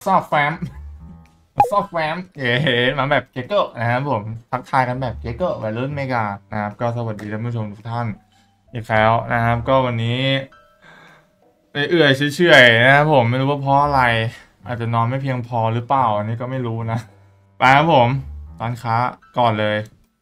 ซอฟแฟมซอฟแฟมมาแบบเกเกอร์นะครับผมทักทายกันแบบเกเกอร์วัยรุ่นเมกานะครับก็สวัสดีท่านผู้ชมทุกท่านอีกแล้วนะครับก็วันนี้เอื่อยเฉื่อยๆนะครับผมไม่รู้ว่าเพราะอะไรอาจจะนอนไม่เพียงพอหรือเปล่าอันนี้ก็ไม่รู้นะไปครับผมร้านค้าก่อนเลย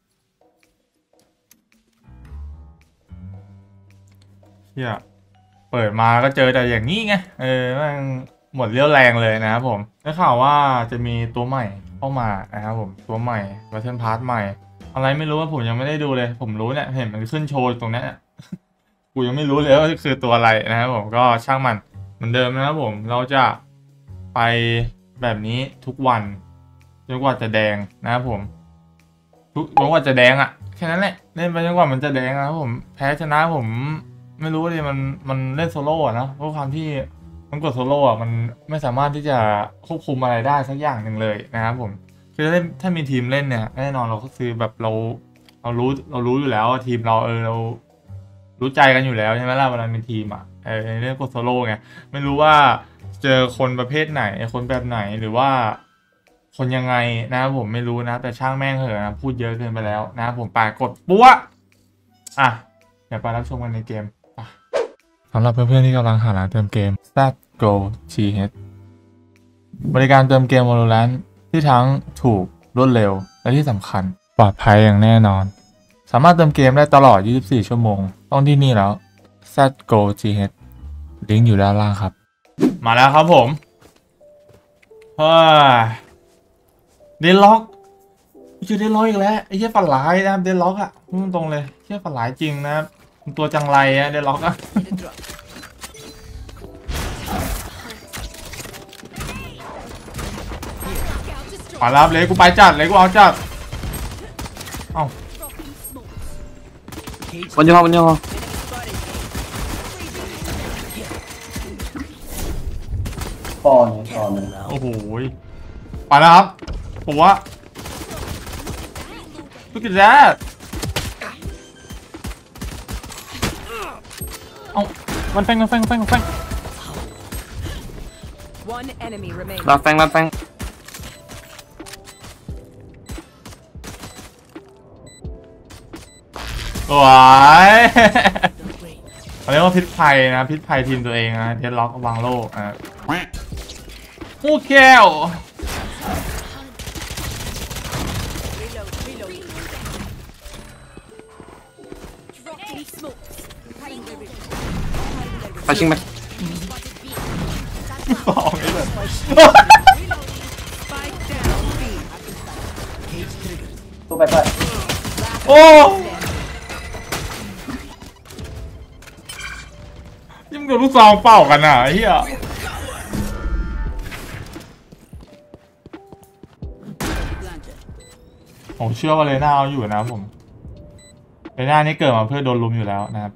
เฮียเปิดมาก็เจอแต่อย่างนี้ไงมันหมดเรี่ยวแรงเลยนะครับผมได้ข่าวว่าจะมีตัวใหม่เข้ามานะครับผมตัวใหม่เวอร์ชันพาร์ทใหม่อะไรไม่รู้ว่าผมยังไม่ได้ดูเลยผมรู้เนี่ยเห็นมันขึ้นโชว์ตรงนี้กูยังไม่รู้เลยว่าคือตัวอะไรนะครับผมก็ช่างมันเหมือนเดิมนะครับผมเราจะไปแบบนี้ทุกวันจนกว่าจะแดงนะครับผมจนกว่าจะแดงอ่ะแค่นั้นแหละเล่นไปจนกว่ามันจะแดงนะครับผมแพ้ชนะผมไม่รู้เลยมันเล่นโซโล่อะนะเพราะความที่มันกดโซโล่อะมันไม่สามารถที่จะควบคุมอะไรได้สักอย่างหนึ่งเลยนะครับผมคือเล่นถ้ามีทีมเล่นเนี่ยแน่นอนเราก็คือแบบเรารู้อยู่แล้วทีมเรารู้ใจกันอยู่แล้วใช่ไหมล่ะเวลาเป็นทีมอ่ะในเรื่องกดโซโล่ไงไม่รู้ว่าเจอคนประเภทไหนคนแบบไหนหรือว่าคนยังไงนะครับผมไม่รู้นะแต่ช่างแม่งเหอะนะพูดเยอะเกินไปแล้วนะครับผมไปกดปั๊วอ่ะเดี๋ยวไปรับชมกันในเกมสำหรับเพื่อนๆที่กำลังหาร้านเติมเกม ZGO TH บริการเติมเกม Valorant ที่ทั้งถูกรวดเร็วและที่สำคัญปลอดภัยอย่างแน่นอนสามารถเติมเกมได้ตลอด 24 ชั่วโมงต้องที่นี่แล้ว ZGO TH ลิงก์อยู่ด้านล่างครับมาแล้วครับผมเฮ้ยเดนล็อกเจอเดนล็อกอีกแล้วไอ้เหี้ยฝันร้ายนะครับเดนล็อกอะพูดตรงเลยเหี้ยฝันร้ายจริงนะครับตัวจังไรอะเดนล็อกอะขวารับเลยกูไปจัดเลยกูเอาจัดเอ้าวันยอวันยอปอเนี่ยปอมันโอ้โหไปแล้วครับผมว่า look at that เอ้ามันแฟงรับแฟงรับแฟงสวยเขาเรียกว่าพิษภัยนะพิษภัยทีมตัวเองนะเดดล็อกวางโลกโอ้แก้วไปชิงไปออกไม่เลยตู้ไปไปโอ้ยิ่งกับลูกซองเป่ากันอ่ะไอ้เหี้ยผมเชื่อว่าเลน่าเอาอยู่นะผมเลน่านี่เกิดมาเพื่อโดนลุมอยู่แล้วนะครับ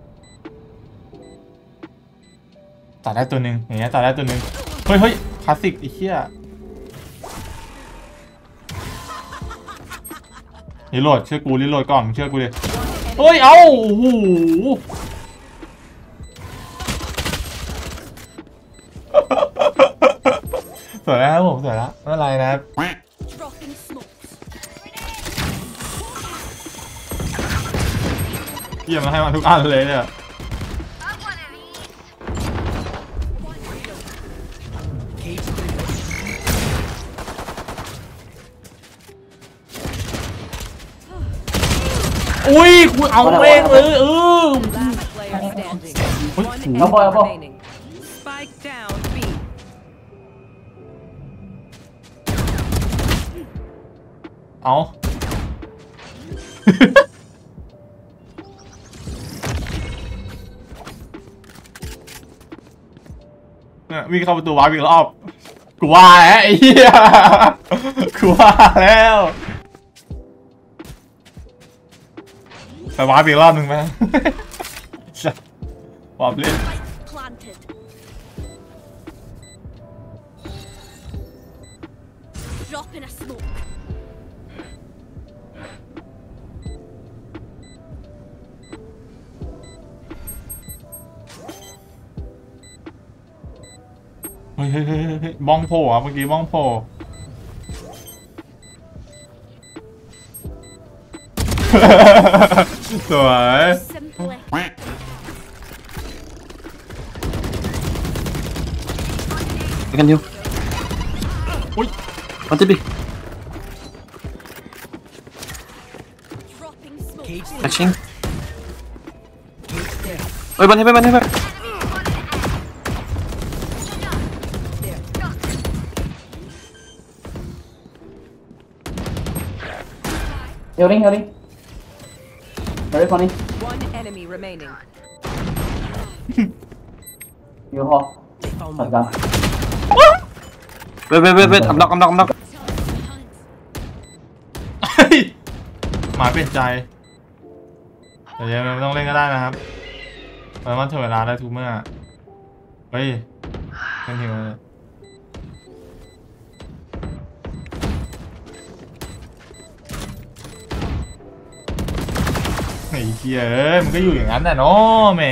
ตัดได้ตัวหนึ่งอย่างเงี้ยตัดได้ตัวหนึ่งเฮ้ยคลาสสิกไอ้เหี้ยรีโหลดเชื่อกูรีโหลดก่อนเชื่อกูดิเฮ้ยเอ้าโอ้โหสวยแล้วผมสวยแล้วไม่เป็นไรนะครับเยี่ยมมาให้มาทุกอันเลยเนี่ยอุ้ยคุณเอาเองเลยเอาบอลเอาบอลเอาวิ่งเข้าประตูวาร์ปอีกรอบกูว่าแล้วไอ้เหี้ยกูว่าแล้วไปวาร์ปอีกรอบหนึ่งไหมวาร์ปเล่นเฮ้ยเฮ้ยบ้องโผล่อะเมื่อกี้บ้องโผล่ สวย Simply. ไปกันดิวอุ้ยมันจะดิ Dropping smoke. แอคชิงเฮ้ยบันให้ไปบันให้ไป Healing. Very funny. One enemy remaining. You hop. Thật ra. เว้ยอัมล็อกเฮ้ยหมาเปลี่ยนใจแต่ยังไม่ต้องเล่นก็ได้นะครับเพราะว่าถึงเวลาได้ทุกเมื่อเฮ้ยเล่นทีมเลยไอ้เหี้ยเอ้ยมันก็อยู่อย่างนั้นแหละเนาะแหม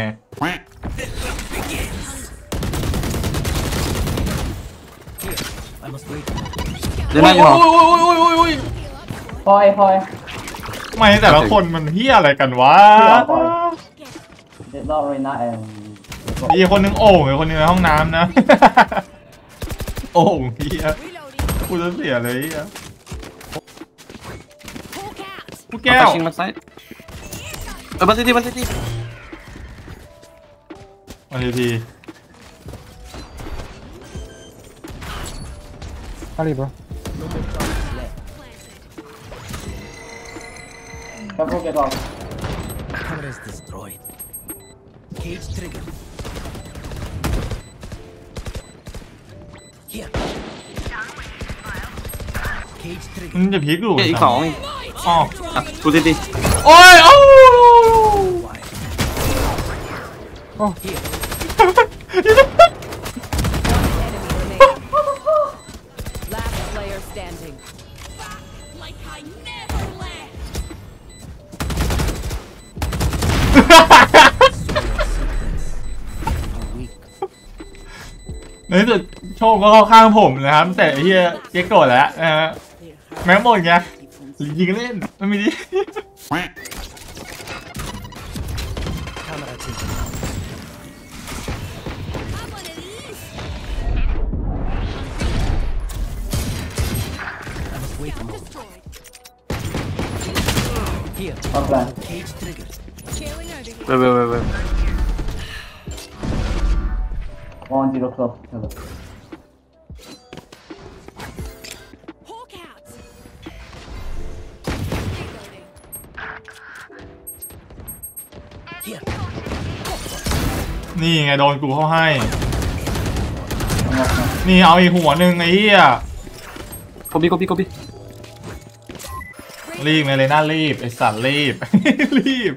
เดี๋ยวน่าอยู่หรอโอ้ย Poi. ไม่แต่ละคนมันเหี้ยอะไรกันวะ It's not Reyna and. มีคนนึงโอ่งอีกคนนึงในห้องน้ำนะ โอ่งเหี้ย Reloading. กูจะเสียเลยเหี้ย Hawk out. กูแก้แก้ววชิงมาไซด์บันซิตี้มาที Careful, get off. Camera is destroyed. Cage trigger. Here. Cage trigger. มันจะพีกอยู่อีกสองอีกอ๋ออ่ะกูซิตี้โอ้ยโอ้ Here. Last player standing. Like I never left. Weak. ในที่สุดโชคก็เข้าข้างผมนะครับแต่ไอ้เหี้ยเจ๊โกรธแล้วนะฮะแม้หมดไงยิงเล่นไม่มีดิ Camera taken out. Have one of these. I must wait a moment. Destroyed. Here. Top plan. Cage trigger. Trailing over here. เว้ย 1-0 close. Hello. Hawk out. Reloading. Here. นี่ไงโดนกูเข้าให้ Unlock now. นี่เอาอีกหัวหนึ่งไอ้เหี้ยโคบี้รีบไงเลยน่ารีบไอ้สัตว์รีบ รีบ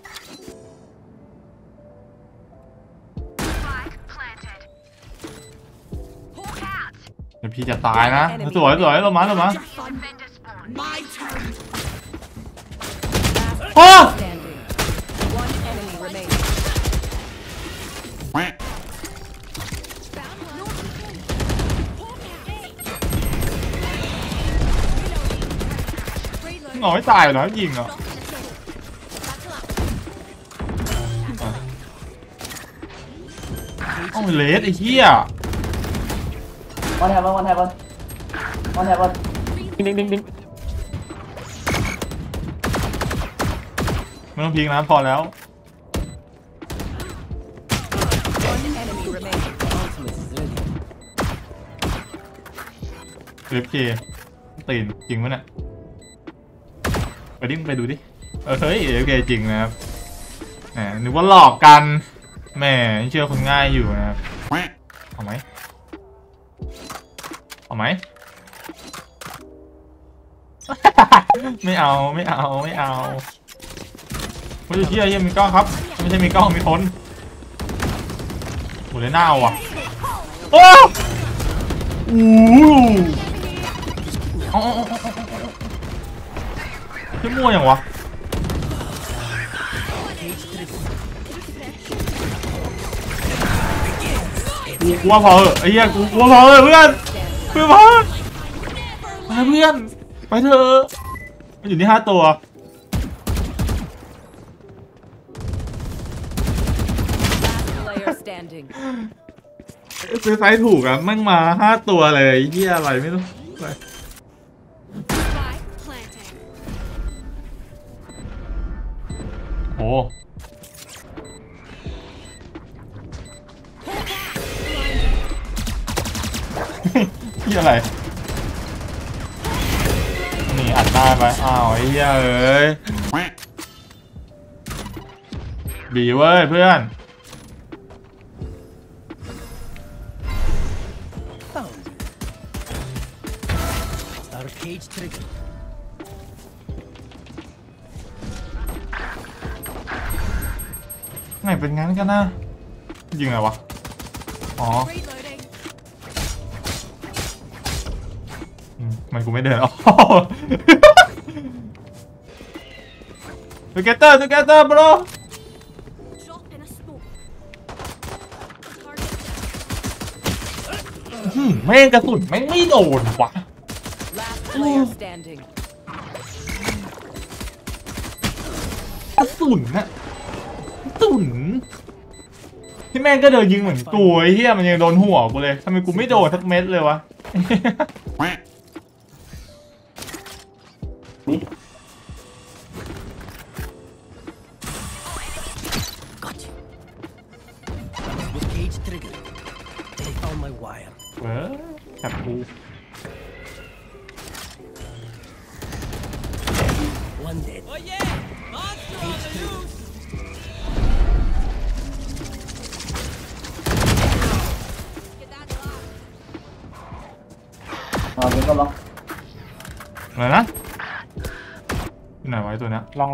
Hawk out. เดี๋ยวพี่จะตายนะสวยลงมา Fun. My turn. โอ้ Standing. One enemy remaining. Found one. Hawk out. Reloading. หงอยตายเหรอยิงเหรอ Drop in the middle. Battle up. เอ้าเลสไอ้เหี้ย One heaven. One heaven. ดิ้งไม่ต้องพิงนะพอแล้ว One enemy remaining. Ultimate is ready. เล็บเคตีนจริงปะเนี่ยไปดูดิเฮ้ยเอฟเคจริงนะครับแหมนึกว่าหลอกกันแหมเชื่อคนง่ายอยู่นะครับเอาไหมไม่เอาไม่เชื่อยังมีกล้องครับไม่ใช่มีกล้องมีคนหมดเลยหน้าว่ะโอ้โหที่มั่วอย่างวะ Cage trigger. โอ้กูว่าพอเหอะไอ้เหี้ยกูว่าพอเหอะเพื่อน Standing. เพื่อนมาไปเพื่อนไปเถอะมันอยู่ที่5 ตัว Last player standing. ซื้อไซส์ถูกอะแม่งมา5 ตัวเลยเหี้ยอะไรไม่รู้อะไร Spike planted. โอ้เหี้ยอะไรนี่อัดได้ไหมอ้าวไอ้เหี้ยเอ้ยบีเว้ยเพื่อน Found you. Our cage trigger. ไงเป็นงั้นกันนะยิงไงวะอ๋อ Reloading. ทำไมันกูไม่เดินอ๋อ together together bro Drop in a smoke. แม่งกระสุนแม่งไม่โดนวะ Last player standing. กระสุนนะกระสุนที่แม่งก็เดินยิงเหมือนกูไอ้เหี้ยมันยังโดนหัวกูเลยทำไมกูไม่โดนสักเม็ดเลยวะ B. Got you. With cage trigger. They found my wire. เว้ยจับกู One dead. Oh yeah! Cage trigger. Get that lock. เดี๋ยวก็ลองอะไรนะที่ไหนไว้ตัวเนี้ยลอง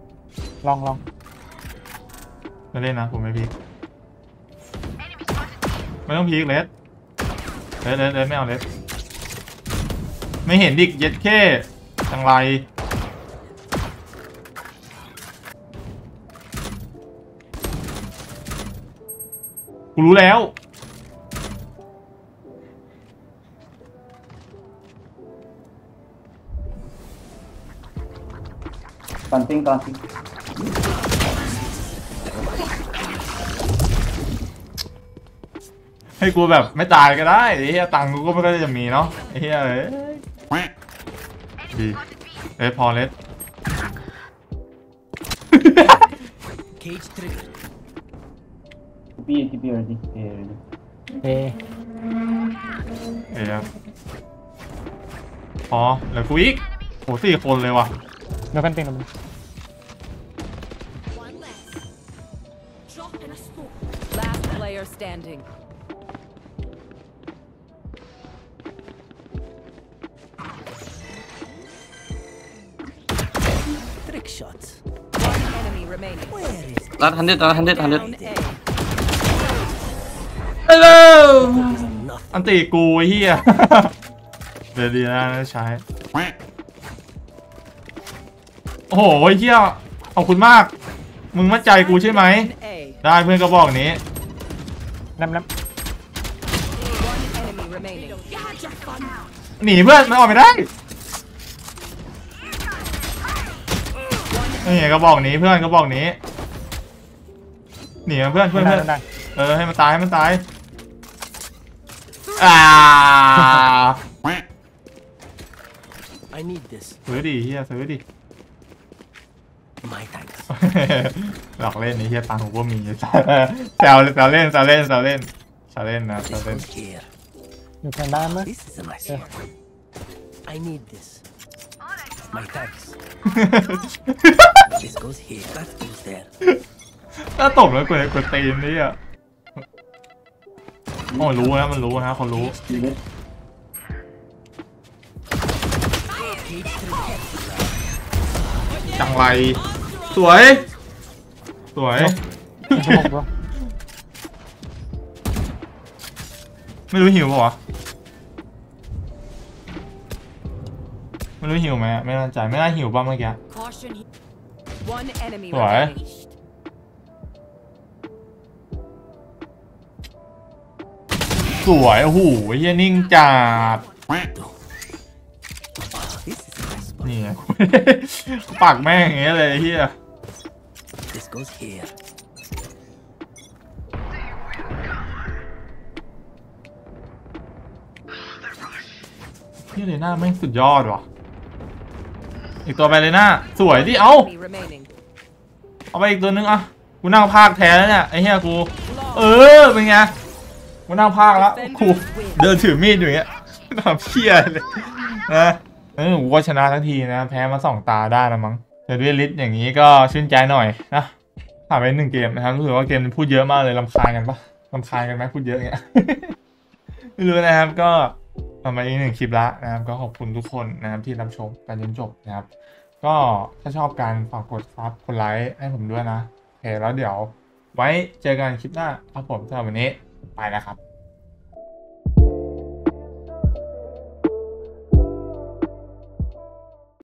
ไม่เล่นนะผมไม่พีคไม่ต้องพีคเลสไม่เอาเลสไม่เห็นดิกเย็ดแค่จังไรกูรู้แล้ว planting ให้กูแบบไม่ตายก็ได้ไอ้เหี้ยตังค์กูก็ไม่ค่อยจะมีเนาะไอ้เหี้ยเอ้ยดีพอเลส Cage trigger. TP ready. A ready. เอ้ยพอเหลือกูอีกโห4 คนเลยว่ะ One less. Drop in a smoke. Last player standing. Trick shots. One enemy remaining. Where is Last 100 Down A. ฮัลโหล nothing? อันตีกูไอ้เหี้ย เดี๋ยวดีนะใช้โอ้โหไอ้เหี้ยขอบคุณมาก มึงมั่นใจกูใช่ไหม A. ได้เพื่อนก็บอกนี้ One enemy remaining. You had your fun. หนีเพื่อนมันออกไม่ได้นี่ก็บอกนี้เพื่อนก็บอกนี้หนีเพื่อนให้มันตาย I need this. ซื้อดิเฮียซื้อดิ My thanks. หลอกเล่นนี่เฮียตังค์ผมก็มีแซวเล่นนะแซวเล่น This goes here. This is a nice one. I need this. My thanks. This goes here. That goes there. ถ้าตบแล้วกดตีนนี่อ่ะโอ้รู้นะมันรู้นะเขารู้ Leave it. Cage trigger. จังไรสวยไม่รู้หิวป่ะวะไม่รู้หิวไหมไม่แน่ใจไม่น่าหิวป่ะเมื่อกี้ Caution. One enemy Why? remaining. สวยโอ้โหเฮียนิ่งจัด This is a nice one. นี่ไง ปากแม่งอย่างเงี้ยเลยเฮีย This goes here. เฮียเลยหน้าแม่งสุดยอดว่ะอีกตัวไปเลยหน้าสวยดิเอ้า Enemy remaining. เอาไปอีกตัวนึงอ่ะกูนั่งภาคแทนแล้วเนี่ยไอ้เฮียกูเออเป็นไงกูนั่งภาคแล้วกูเดินถือมีดอยู่อย่างเงี้ยทำเพี้ยเลยนะกูก็ชนะทั้งทีนะแพ้มา2 ตาได้แล้วมั้งแต่ด้วยลิสต์อย่างนี้ก็ชื่นใจหน่อยนะผ่านไป1 เกมนะครับรู้สึกว่าเกมพูดเยอะมากเลยรำคาญกันปะรำคาญกันไหมพูดเยอะอย่างเงี้ย ไม่รู้นะครับก็ประมาณนี้1 คลิปละนะครับก็ขอบคุณทุกคนนะครับที่รับชมกันจนจบนะครับก็ถ้าชอบการฝากกดซับกดไลค์ให้ผมด้วยนะโอเคแล้วเดี๋ยวไว้เจอกันคลิปหน้าครับผมสำหรับวันนี้ไปแล้วครับ